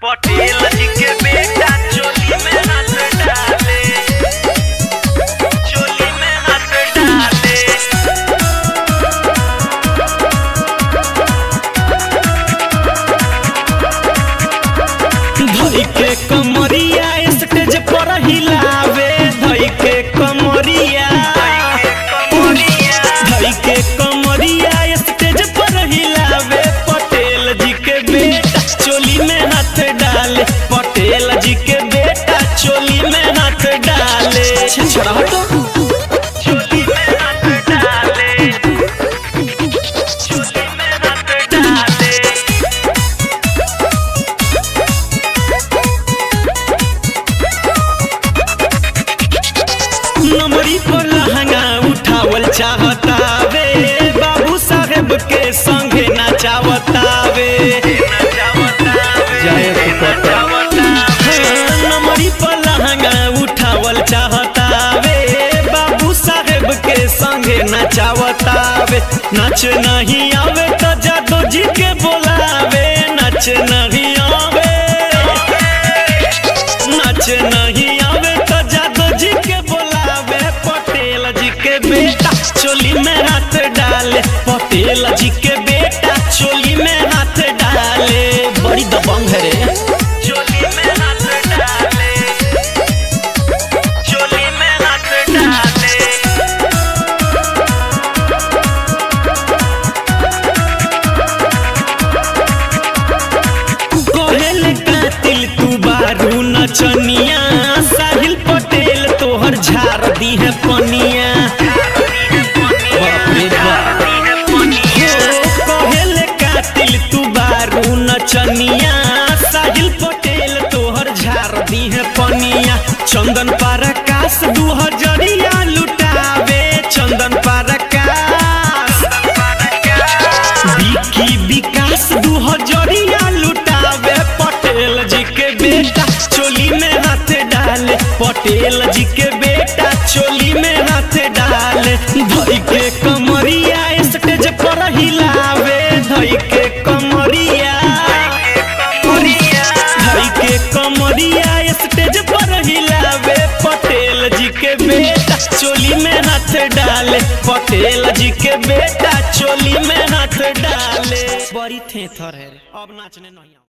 पटेल जी के बेटा चोली में हाथ डाले, चोली में हाथ डाले। धई के कमरिया स्टेज पर हिलावे, धई के कमरिया, धई के कमरिया स्टेज पर हिलावे। पटेल जी के बेटा चोली में हाथ डाले, पटेल जी के बेटा चोली में हाथ डाले। छड़ा हटो, चोली में हाथ डाले, चोली में हाथ डाले। नमरी पर लहंगा उठावल चाहतावे, बाबू साहेब के संगे नाचावतावे। नमरी पर लहंगा उठावल चाहतावे, बाबू साहेब के संगे नाचावतावे। नाच नहीं आवे तो जादू जी के बोलावे, नाच नहीं आवे, नाच नहीं आवे तो जादू जी के बोलावे। पटेल जी के बेटा चोली में हाथ डाले, पटेल जी के बेटा चोली में हाथ डाले। बड़ी दबंग है रे। चोली में हाथ डाले, चोली में हाथ डाले। कोहेल कातिल तू बारू नचनिया, साहिल पटेल तोहर झार दी है पनिया। बाप रे बाप। कोहेल कातिल तू बारू नचनिया, साहिल पटेल तोहर झार दी है पनिया। चंदन परकाश 2000 लुटावे, चंदन परकाश, विकी विकास 2000 लुटावे। पटेल जी के बेटा चोली में हाथ डाले, पटेल जी के बेटा चोली में हाथ डाले। धई के कमरिया स्टेज पर हिलावे, धई के कमरिया, धई के कमरिया स्टेज पर हिलावे। पटेल जी के बेटा चोली में हाथ डाले, पटेल जी के बेटा चोली में हाथ डाले। बड़ी थेथर है, अब नाचने नहीं।